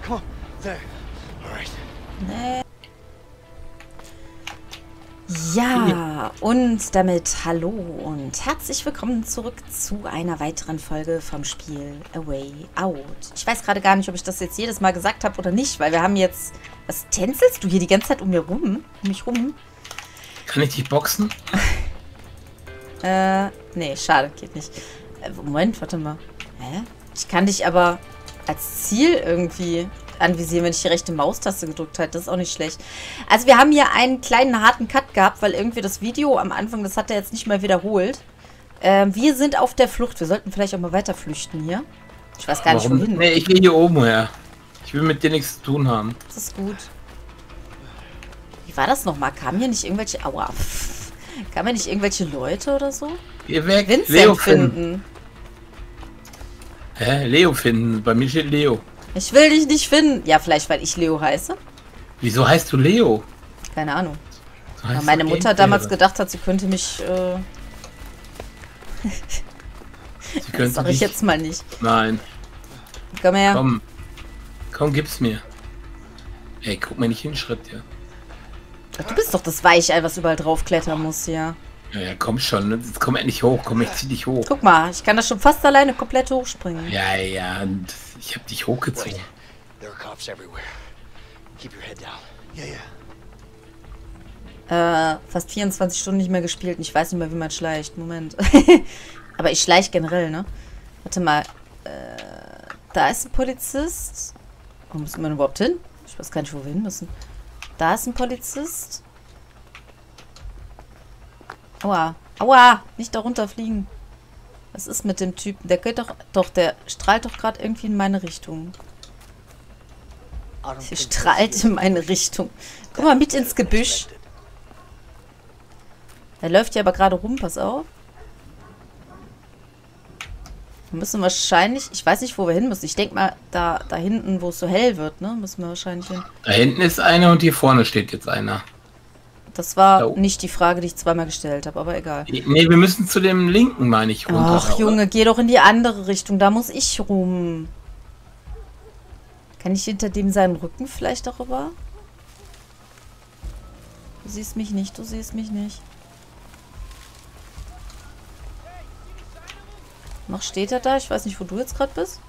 Come on. There. All right. Nee. Ja, und damit hallo und herzlich willkommen zurück zu einer weiteren Folge vom Spiel A Way Out. Ich weiß gerade gar nicht, ob ich das jetzt jedes Mal gesagt habe oder nicht, weil wir haben jetzt... Was tänzelst du hier die ganze Zeit um mich rum? Kann ich dich boxen? Nee, schade, geht nicht. Moment, warte mal. Hä? Ich kann dich aber als Ziel irgendwie anvisieren, wenn ich die rechte Maustaste gedrückt halte. Das ist auch nicht schlecht. Also wir haben hier einen kleinen harten Cut gehabt, weil irgendwie das Video am Anfang, das hat er jetzt nicht mal wiederholt. Wir sind auf der Flucht. Wir sollten vielleicht auch mal weiter flüchten hier. Ich weiß gar nicht, wohin. Nee, ich gehe hier oben her. Ich will mit dir nichts zu tun haben. Das ist gut. Wie war das nochmal? Kamen hier nicht irgendwelche... Aua. Kamen hier nicht irgendwelche Leute oder so? Geh weg. Vincent Leo finden. Hä? Leo finden. Bei mir steht Leo. Ich will dich nicht finden. Ja, vielleicht, weil ich Leo heiße. Wieso heißt du Leo? Keine Ahnung. So Weil heißt meine doch Mutter Gameplay, damals oder? gedacht hat, sie könnte mich... Sie das könnte sag ich dich- jetzt mal nicht. Nein. Komm her. Komm. Komm, gib's mir. Ey, guck mal nicht hin, Schritt, ja. Du bist doch das Weichei, was überall drauf klettern muss, ja. Ja, komm schon. Ne? Jetzt komm endlich hoch. Komm, ich zieh dich hoch. Guck mal, ich kann das schon fast alleine komplett hochspringen. Ja. Und ich hab dich hochgezogen. Wait. There are cops everywhere. Keep your head down. Yeah. Fast 24 Stunden nicht mehr gespielt und ich weiß nicht mehr, wie man schleicht. Moment. Aber ich schleich generell, ne? Warte mal. Da ist ein Polizist. Wo müssen wir denn überhaupt hin? Ich weiß gar nicht, wo wir hin müssen. Da ist ein Polizist. Aua. Aua! Nicht da runterfliegen. Was ist mit dem Typen? Der geht doch... Doch, der strahlt doch gerade irgendwie in meine Richtung. Sie strahlt in meine Richtung. Guck mal, mit ins Gebüsch. Der läuft ja aber gerade rum, pass auf. Wir müssen wahrscheinlich... Ich weiß nicht, wo wir hin müssen. Ich denke mal, da hinten, wo es so hell wird, ne? Müssen wir wahrscheinlich hin. Da hinten ist einer und hier vorne steht jetzt einer. Das war Da oben. nicht die Frage, die ich zweimal gestellt habe, aber egal. Nee, wir müssen zu dem linken, meine ich, runter. Ach, Junge, geh doch in die andere Richtung. Da muss ich rum. Kann ich hinter dem seinen Rücken vielleicht darüber? Du siehst mich nicht, du siehst mich nicht. Noch steht er da? Ich weiß nicht, wo du jetzt gerade bist.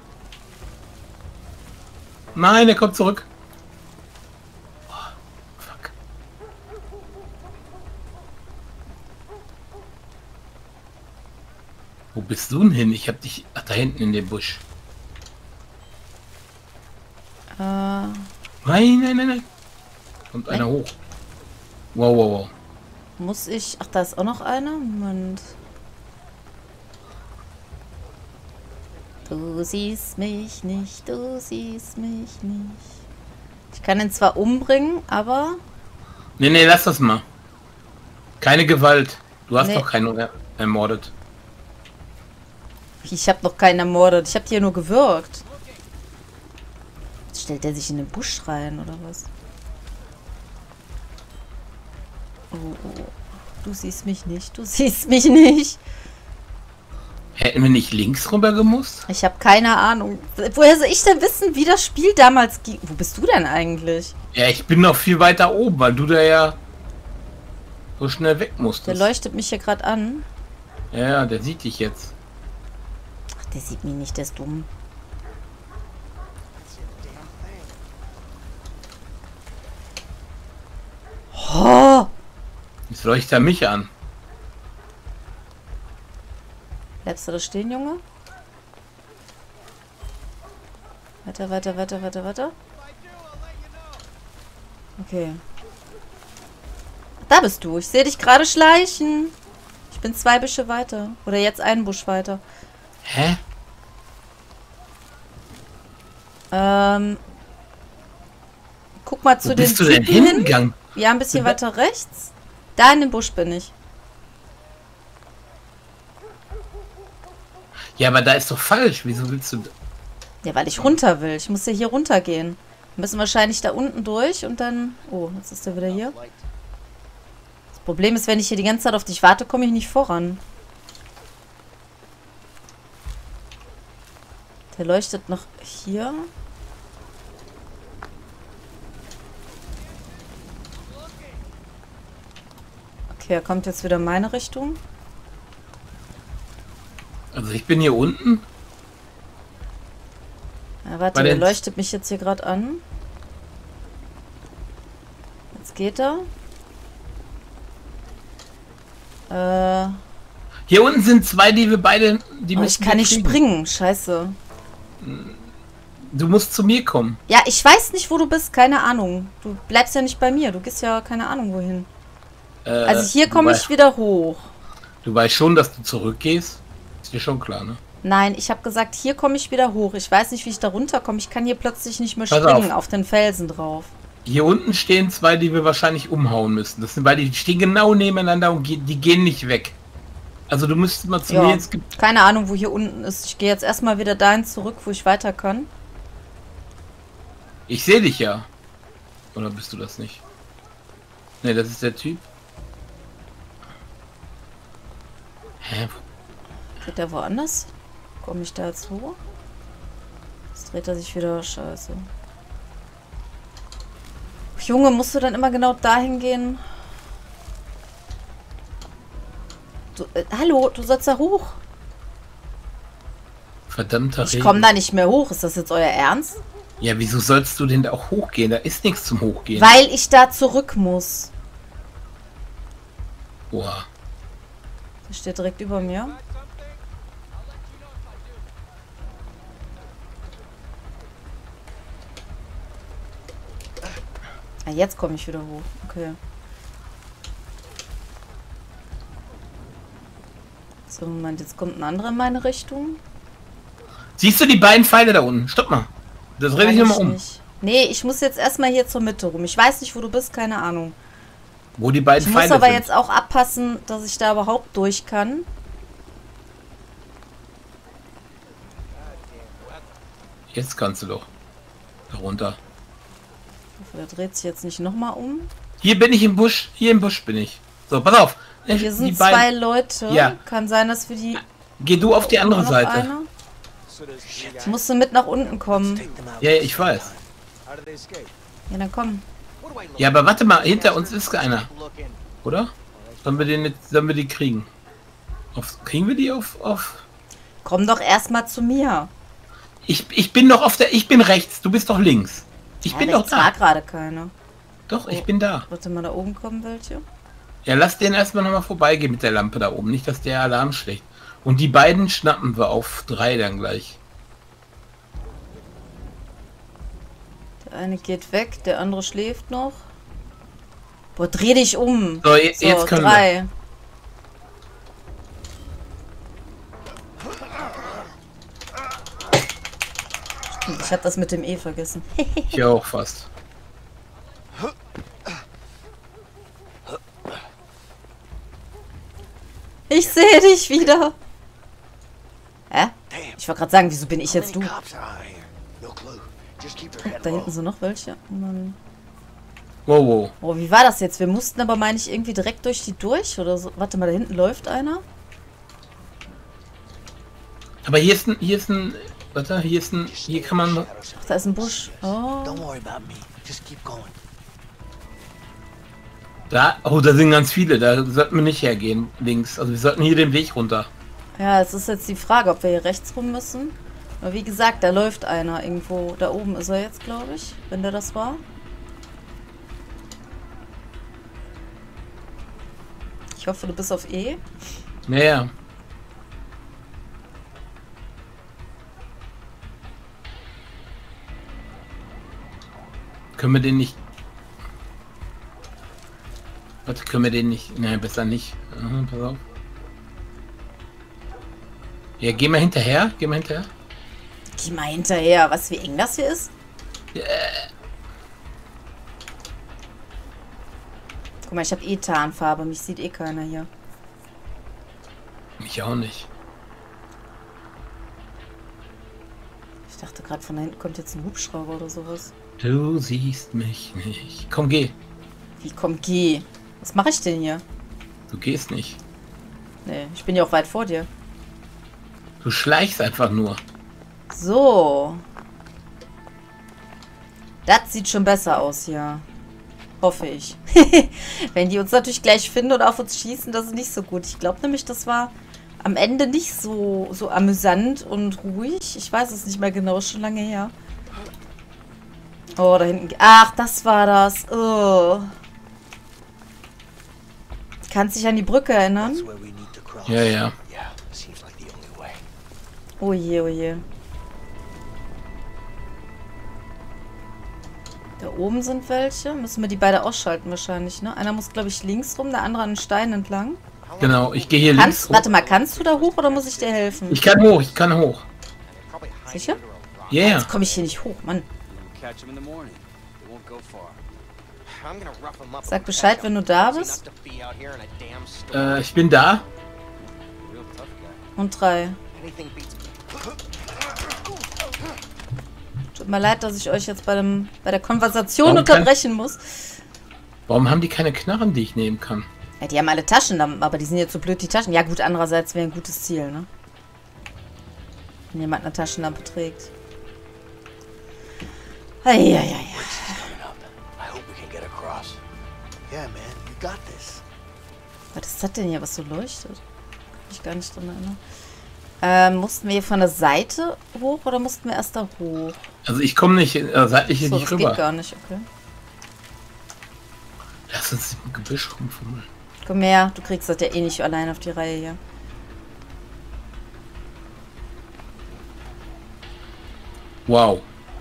Nein, er kommt zurück. Oh, fuck. Wo bist du denn hin? Ich hab dich... Ach, da hinten in dem Busch. Nein. Kommt einer hoch. Wow. Muss ich... Ach, da ist auch noch einer. Moment. Du siehst mich nicht, du siehst mich nicht. Ich kann ihn zwar umbringen, aber... Nee, lass das mal. Keine Gewalt. Du hast Nee. doch keinen ermordet. Ich habe noch keinen ermordet. Ich habe die ja nur gewürgt. Jetzt stellt er sich in den Busch rein, oder was? Oh. Du siehst mich nicht, du siehst mich nicht. Hätten wir nicht links rüber gemusst? Ich habe keine Ahnung. Woher soll ich denn wissen, wie das Spiel damals ging? Wo bist du denn eigentlich? Ja, ich bin noch viel weiter oben, weil du da ja so schnell weg musstest. Der leuchtet mich hier gerade an. Ja, der sieht dich jetzt. Ach, der sieht mich nicht, der ist dumm. Oh! Jetzt leuchtet er mich an. Bleibst du da stehen, Junge? Weiter. Okay. Da bist du. Ich sehe dich gerade schleichen. Ich bin 2 Büsche weiter. Oder jetzt einen Busch weiter. Hä? Guck mal zu Wo den bist du denn Typen hin. hingegangen? Ja, ein bisschen weiter rechts. Da in dem Busch bin ich. Ja, aber da ist doch falsch. Wieso willst du... Ja, weil ich runter will. Ich muss ja hier runter gehen. Wir müssen wahrscheinlich da unten durch und dann... Oh, jetzt ist der wieder hier. Das Problem ist, wenn ich hier die ganze Zeit auf dich warte, komme ich nicht voran. Der leuchtet noch hier. Okay, er kommt jetzt wieder in meine Richtung. Also ich bin hier unten. Ja, warte, Bei der den- leuchtet mich jetzt hier gerade an. Jetzt geht er. Hier unten sind zwei, die wir beide... Die Oh, ich müssen kann wir nicht kriegen. springen. Scheiße. Du musst zu mir kommen. Ja, ich weiß nicht, wo du bist. Keine Ahnung. Du bleibst ja nicht bei mir. Du gehst ja keine Ahnung wohin. Also hier komme ich wieder hoch. Du weißt schon, dass du zurückgehst? Ist dir schon klar, ne? Nein, ich habe gesagt, hier komme ich wieder hoch. Ich weiß nicht, wie ich da runterkomme. Ich kann hier plötzlich nicht mehr Pass springen, auf. auf den Felsen drauf. Hier unten stehen zwei, die wir wahrscheinlich umhauen müssen. Das sind beide, die stehen genau nebeneinander und die gehen nicht weg. Also du müsstest mal zu mir Ja, ins Ge keine Ahnung, wo hier unten ist. Ich gehe jetzt erstmal wieder dahin zurück, wo ich weiter kann. Ich sehe dich ja. Oder bist du das nicht? Ne, das ist der Typ. Hä? Geht der woanders? Komme ich da jetzt hoch? Jetzt dreht er sich wieder. Scheiße. Junge, musst du dann immer genau dahin gehen? Du, hallo, du sollst da hoch. Verdammter Ich Regen. komme da nicht mehr hoch. Ist das jetzt euer Ernst? Ja, wieso sollst du denn da auch hochgehen? Da ist nichts zum Hochgehen. Weil ich da zurück muss. Oha. Der steht direkt über mir. Ah, jetzt komme ich wieder hoch. Okay. So, Moment, jetzt kommt ein anderer in meine Richtung. Siehst du die beiden Pfeile da unten? Stopp mal. Das drehe ich Kann nochmal um. nicht. Nee, ich muss jetzt erstmal hier zur Mitte rum. Ich weiß nicht, wo du bist, keine Ahnung. Wo die beiden Ich muss Pfeile aber sind. jetzt auch abpassen, dass ich da überhaupt durch kann. Jetzt kannst du doch. Da runter. Der dreht sich jetzt nicht nochmal um. Hier bin ich im Busch. Hier im Busch bin ich. So, pass auf. Hier Die sind beiden- zwei Leute. Ja. Kann sein, dass wir die... Geh du auf die andere noch Seite. einer? Jetzt musst du mit nach unten kommen. Ja, ja, ich weiß. Ja, dann komm. Ja, aber warte mal. Hinter uns ist keiner. Oder? Sollen wir die kriegen? Kriegen wir die auf... Komm doch erstmal zu mir. Ich bin doch auf der... Ich bin rechts. Du bist doch links. Ich bin doch Rechts war da. gerade keine. Doch, ich bin da. Warte mal, da oben kommen welche. Ja, lass den erstmal nochmal vorbeigehen mit der Lampe da oben. Nicht, dass der Alarm schlägt. Und die beiden schnappen wir auf 3 dann gleich. Der eine geht weg, der andere schläft noch. Boah, dreh dich um. So, jetzt können wir. 3. Stimmt, ich hab das mit dem E vergessen. Ich auch fast. Ich sehe dich wieder. Hä? Ich wollte gerade sagen, wieso bin ich jetzt du? Da hinten sind noch welche. Mann. Wow, wow. Oh, wie war das jetzt? Wir mussten aber, meine ich, irgendwie direkt durch die durch oder so. Warte mal, da hinten läuft einer. Aber hier ist ein... Warte, hier kann man... Ach, da ist ein Busch. Oh. Da sind ganz viele. Da sollten wir nicht hergehen, links. Also wir sollten hier den Weg runter. Ja, es ist jetzt die Frage, ob wir hier rechts rum müssen. Aber wie gesagt, da läuft einer irgendwo. Da oben ist er jetzt, glaube ich, wenn der das war. Ich hoffe, du bist auf E. Naja. Können wir den nicht... Warte, können wir den nicht... Nein, besser nicht. Aha, pass auf. Ja, geh mal hinterher. Geh mal hinterher. Geh mal hinterher. Was, wie eng das hier ist? Guck mal, ich habe eh Tarnfarbe. Mich sieht eh keiner hier. Mich auch nicht. Ich dachte gerade, von da hinten kommt jetzt ein Hubschrauber oder sowas. Du siehst mich nicht. Komm, geh. Wie, komm, geh. Was mache ich denn hier? Du gehst nicht. Nee, ich bin ja auch weit vor dir. Du schleichst einfach nur. So. Das sieht schon besser aus hier. Hoffe ich. Wenn die uns natürlich gleich finden und auf uns schießen, das ist nicht so gut. Ich glaube nämlich, das war am Ende nicht so amüsant und ruhig. Ich weiß es nicht mehr genau, ist schon lange her. Oh, da hinten. Ach, das war das. Oh. Kannst dich an die Brücke erinnern? Ja, ja. Oh je, oh je. Da oben sind welche. Müssen wir die beide ausschalten wahrscheinlich, ne? Einer muss, glaube ich, links rum, der andere an den Stein entlang. Genau, ich gehe hier links hoch. Warte mal, kannst du da hoch oder muss ich dir helfen? Ich kann hoch, ich kann hoch. Sicher? Ja, yeah. Jetzt komme ich hier nicht hoch, Mann. Sag Bescheid, wenn du da bist. Ich bin da. Und 3. Tut mir leid, dass ich euch jetzt bei der Konversation unterbrechen muss. Warum haben die keine Knarren, die ich nehmen kann? Ja, die haben alle Taschenlampen, aber die sind jetzt so blöd, die Taschen. Ja gut, andererseits wäre ein gutes Ziel, ne? Wenn jemand eine Taschenlampe trägt. Eieiei. Was ist das denn hier, was so leuchtet? Kann ich gar nicht dran erinnern. Mussten wir hier von der Seite hoch oder mussten wir erst da hoch? Also ich komme nicht, seitlich hier So, nicht das rüber. geht gar nicht, okay. Lass uns im Gebüsch rumfummeln. Komm her, du kriegst das ja eh nicht allein auf die Reihe hier. Wow.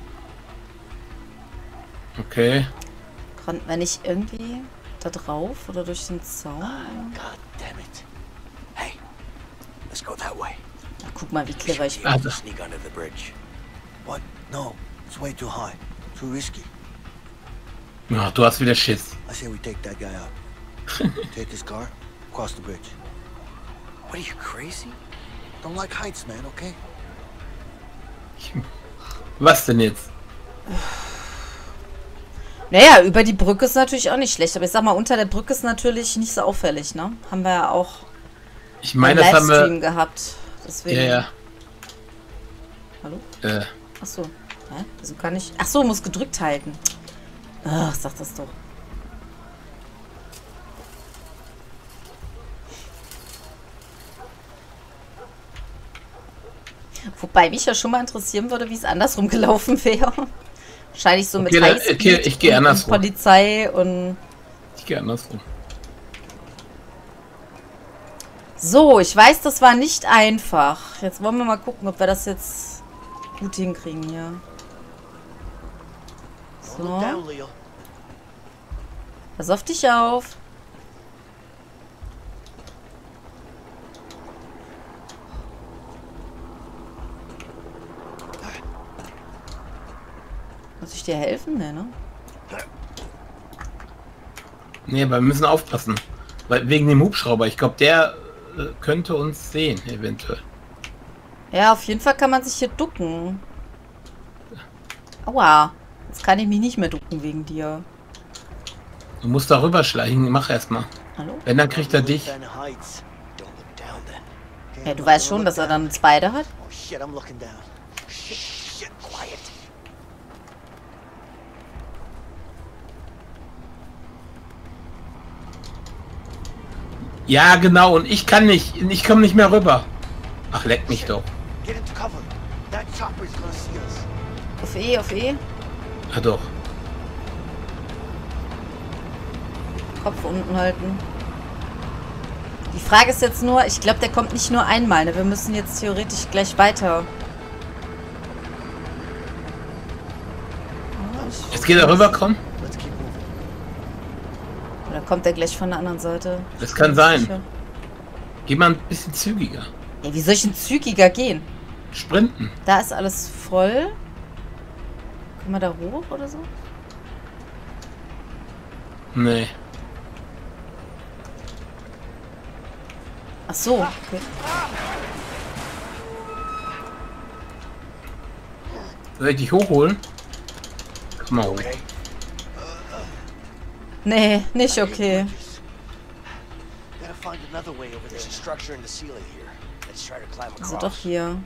Okay. Konnten wir nicht irgendwie da drauf oder durch den Zaun? God damn it. Hey, let's go that way. Na, guck mal, wie clever ich bin. Also. Sneak under the bridge. What? No, it's way too high. Too risky. Ja, du hast wieder Schiss. I say we take that guy out. Take his car, cross the bridge. What are you, crazy? Don't like heights, man, okay? Was denn jetzt? Naja, über die Brücke ist natürlich auch nicht schlecht. Aber ich sag mal, unter der Brücke ist natürlich nicht so auffällig, ne? Haben wir ja auch Ich meine, einen das haben Livestream wir... gehabt. Deswegen. Ja, ja. Hallo? Achso. Hä? Wieso kann ich... Achso, muss gedrückt halten. Ach, sag das doch. Wobei mich ja schon mal interessieren würde, wie es andersrum gelaufen wäre. Wahrscheinlich so mit Okay, Highspeed ich gehe andersrum. und Polizei und... Ich gehe andersrum. So, ich weiß, das war nicht einfach. Jetzt wollen wir mal gucken, ob wir das jetzt gut hinkriegen hier. Don't look So. down, Leo. Pass auf dich auf. Muss ich dir helfen? Nee, ne? Nee, aber wir müssen aufpassen. Weil wegen dem Hubschrauber. Ich glaube, der könnte uns sehen, eventuell. Ja, auf jeden Fall kann man sich hier ducken. Aua. Jetzt kann ich mich nicht mehr ducken wegen dir. Du musst da rüberschleichen. Mach erstmal. Hallo? Wenn, dann kriegt er dich. Down the heights. Don't look down then. Ja, du weißt schon, dass er dann uns beide hat. Oh shit, I'm looking down. Shit, quiet. Ja, genau. Und ich kann nicht. Ich komme nicht mehr rüber. Ach, leck mich doch. Get into cover. That chopper's gonna see us. Auf E, auf E. Ja, doch. Kopf unten halten. Die Frage ist jetzt nur, ich glaube, der kommt nicht nur einmal. Ne? Wir müssen jetzt theoretisch gleich weiter. Jetzt geht er rüber, komm. Let's keep moving. Oder kommt er gleich von der anderen Seite? Das kann sein. Sicher. Geh mal ein bisschen zügiger. Ja, wie soll ich denn zügiger gehen? Sprinten. Da ist alles voll. Können wir da hoch oder so? Nee. Ach so, okay. Soll ich dich hochholen? Komm mal hoch. Okay. Nee, nicht okay. Gotta find another way over There's a there. structure in the ceiling here. Let's try to climb Also across. doch hier.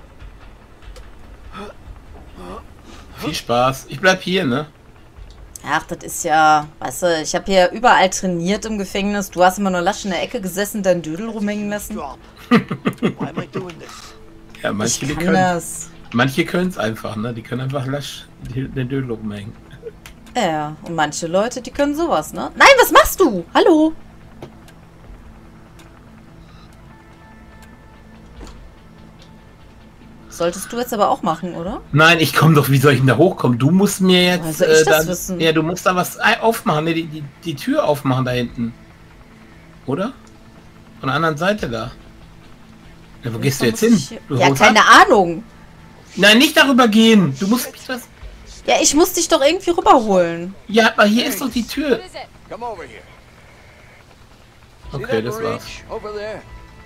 Viel Spaß. Ich bleib hier, ne? Ja, Ach, das ist ja, weißt du, ich habe hier überall trainiert im Gefängnis. Du hast immer nur lasch in der Ecke gesessen, deinen Dödel rumhängen lassen. Drop. Why am I doing this? Ja, Ich manche kann können das. Manche können es einfach, ne? Die können einfach lasch den Dödel rumhängen. Ja, und manche Leute, die können sowas, ne? Nein, was machst du? Hallo? Solltest du jetzt aber auch machen, oder? Nein, ich komme doch, wie soll ich denn da hochkommen? Du musst mir jetzt Woher soll ich das dann, wissen? ja, du musst da was aufmachen, ne? Die Tür aufmachen da hinten. Oder? Von der anderen Seite da. Ja, wo gehst du jetzt hin? Du Ja, haust keine ab? Ahnung. Nein, nicht darüber gehen. Du musst mich das. Ja, ich muss dich doch irgendwie rüberholen. Ja, aber hier ist doch die Tür. What is it? Come over here. See Okay, that das war's. bridge over there?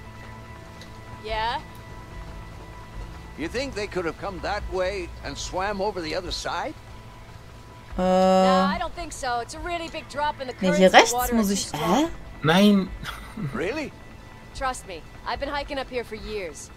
Yeah? You think they could have come that way and swam over the other side? No, I don't think so. It's a really big drop in the Nee, currents. hier The rechts water muss is ich... too strong. Hä? Nein. Really? Trust me, I've been hiking up here for years.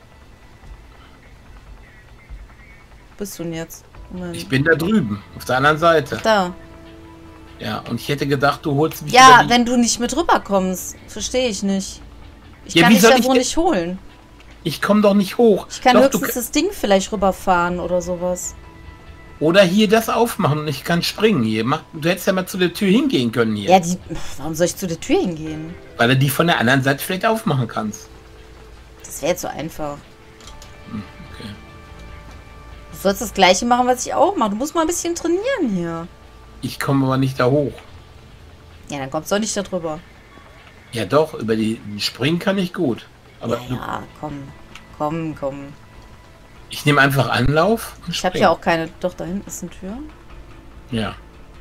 Wo bist du denn jetzt? Moment. Ich bin da drüben, auf der anderen Seite. Da. Ja, und ich hätte gedacht, du holst mich Ja, über die... wenn du nicht mit rüberkommst. Verstehe ich nicht. Ich Ja, kann wie dich soll ja ich wohl denn- nicht holen. Ich komme doch nicht hoch. Ich kann doch, höchstens das Ding vielleicht rüberfahren oder sowas. Oder hier das aufmachen und ich kann springen hier. Du hättest ja mal zu der Tür hingehen können hier. Ja, warum soll ich zu der Tür hingehen? Weil du die von der anderen Seite vielleicht aufmachen kannst. Das wäre jetzt so einfach. Okay. Du sollst das Gleiche machen, was ich auch mache. Du musst mal ein bisschen trainieren hier. Ich komme aber nicht da hoch. Ja, dann kommst du auch nicht da drüber. Ja doch, über die springen kann ich gut. Aber Ja, komm. Komm. ich nehme einfach Anlauf und Ich habe spring. ja auch keine... Doch, da hinten ist eine Tür. Ja.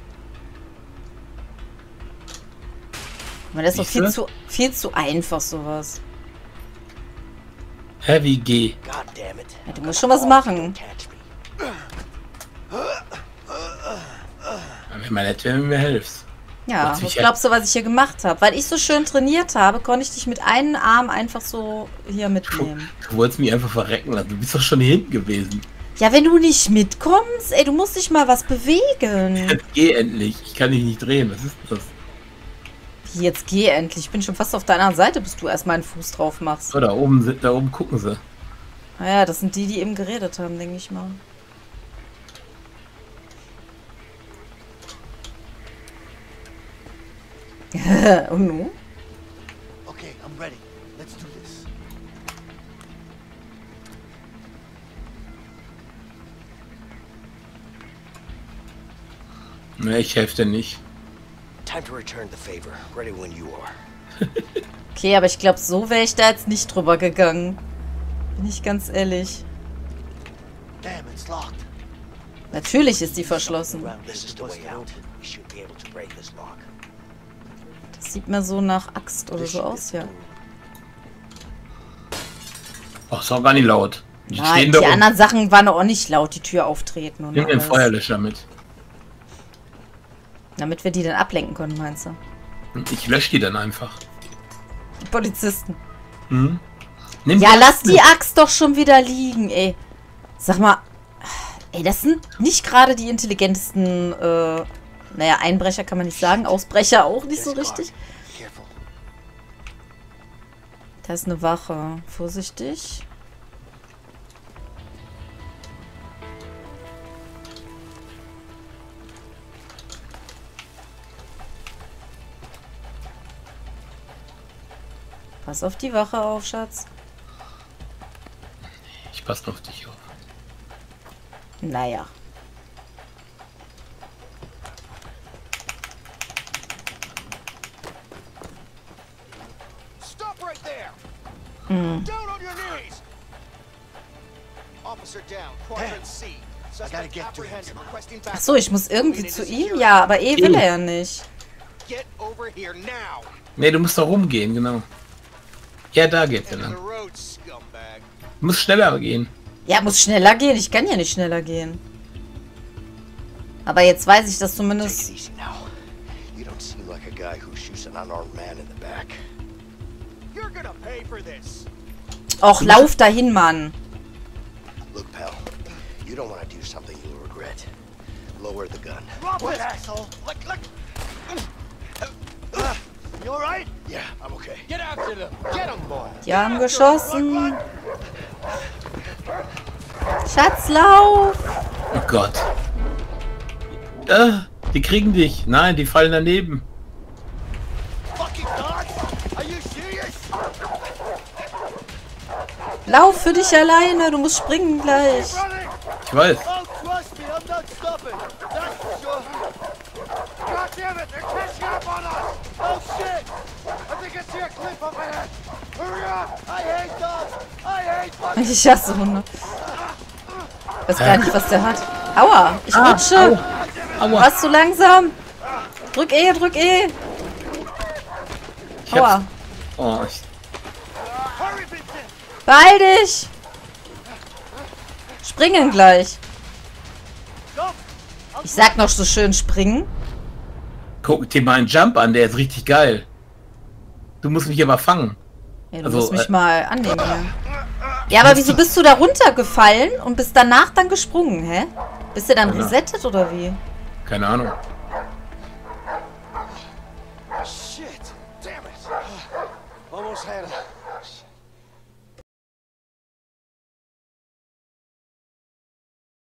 Aber das ist doch Siehste? viel zu einfach, sowas. Heavy G. God damn it. Ja, du musst schon was machen. Catch me. Wäre mal nett, wenn du mir hilfst. Ja, Wird was sicher- glaubst du, was ich hier gemacht habe? Weil ich so schön trainiert habe, konnte ich dich mit einem Arm einfach so hier mitnehmen. Du wolltest mich einfach verrecken lassen. Du bist doch schon hier hinten gewesen. Ja, wenn du nicht mitkommst, ey, du musst dich mal was bewegen. Jetzt geh endlich. Ich kann dich nicht drehen. Was ist das? Wie, jetzt geh endlich. Ich bin schon fast auf der anderen Seite, bis du erstmal einen Fuß drauf machst. So, da oben gucken sie. Naja, das sind die eben geredet haben, denke ich mal. Und nun? Okay, I'm ready. Let's do this. Ne, ich helfe dir nicht. Time to return the favor. Ready when you are. Okay, aber ich glaube, so wäre ich da jetzt nicht drüber gegangen. Bin ich ganz ehrlich. Damn, it's locked. Natürlich ist die verschlossen. This is the way out. We should be able to break this lock. Das sieht mir so nach Axt oder so aus, ja. Ach, ist auch gar nicht laut. Die Nein, stehen die da oben. anderen Sachen waren auch nicht laut, die Tür auftreten und Nimm den alles. Feuerlöscher mit. Damit wir die dann ablenken können, meinst du? Und ich lösche die dann einfach. Die Polizisten. Hm? Nimm Ja, die lass Axt die mit. Axt doch schon wieder liegen, ey. Sag mal, ey, das sind nicht gerade die intelligentesten, naja, Einbrecher kann man nicht sagen, Ausbrecher auch nicht so richtig. Careful. Da ist eine Wache. Vorsichtig. Pass auf die Wache auf, Schatz. Ich passe auf dich auf. Naja. Stop right there! Hm. Down on your knees! Officer down, quadrant C. Suspect get to him apprehended, somehow. requesting Ach so, ich muss irgendwie Moving zu into ihm? security. Ja, aber will er ja nicht. Get over here now! Ne, du musst da rumgehen, genau. Ja, da geht's ja End of the lang. road, scumbag. Du musst schneller gehen. Ja, muss schneller gehen. Ich kann ja nicht schneller gehen. Aber jetzt weiß ich das Take zumindest. it easy now. You don't seem like a guy who shoots an unarmed man in the back. You're gonna pay for this! Och, lauf dahin, Mann. Look, pal. You don't want to do something you'll regret. Lower the gun. Drop it, asshole! Look! You alright? Yeah, I'm okay. Get after them! Get them, boy! Die haben geschossen. Schatz, lauf! Oh Gott. Die kriegen dich. Nein, die fallen daneben. Fucking God! Are you serious? Lauf für dich alleine, du musst springen gleich. Running! Ich weiß. Oh, trust me, I'm not stopping! That's for sure! God damn it! They're catching up on us! Oh shit! I think I see a cliff up ahead! Hurry up! I hate dogs! I hate fucking... Ich hasse Hunde. Weiß gar nicht, was der hat. Aua, ich rutsche. Aua. Warst du langsam? Drück E, drück E. Ich hab's- Aua. Oh, Hurry, Vincent! Beeil dich. Springen gleich. Go! Ich sag noch so schön springen. guck dir mal einen Jump an, der ist richtig geil. Du musst mich aber fangen. Ja, du Also, musst mich mal annehmen. Ja, aber wieso bist du da runtergefallen und bist danach dann gesprungen, hä? Bist du dann Ja. resettet oder wie? Keine Ahnung. Shit! Damn it! Almost had a